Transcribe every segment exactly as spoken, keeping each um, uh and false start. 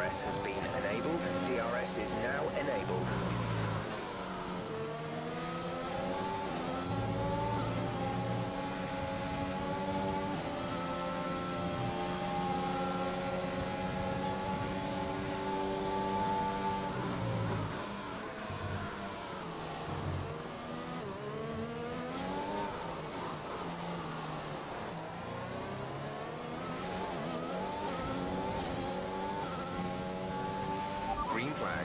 S has been enabled. D R S is now enabled. Green flag.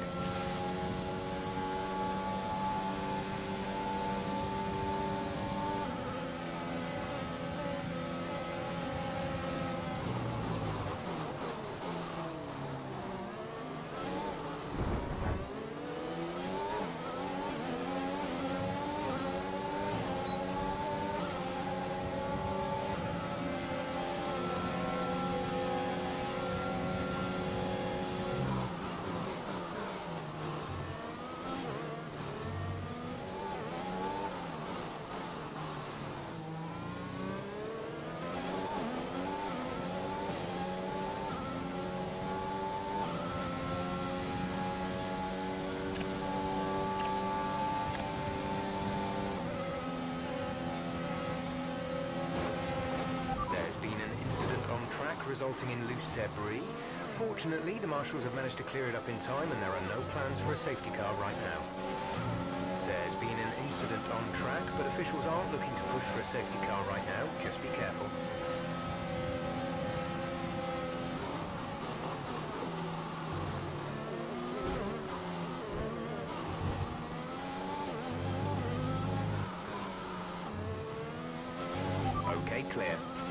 Resulting in loose debris. Fortunately, the marshals have managed to clear it up in time and there are no plans for a safety car right now. There's been an incident on track, but officials aren't looking to push for a safety car right now. Just be careful. Okay, clear.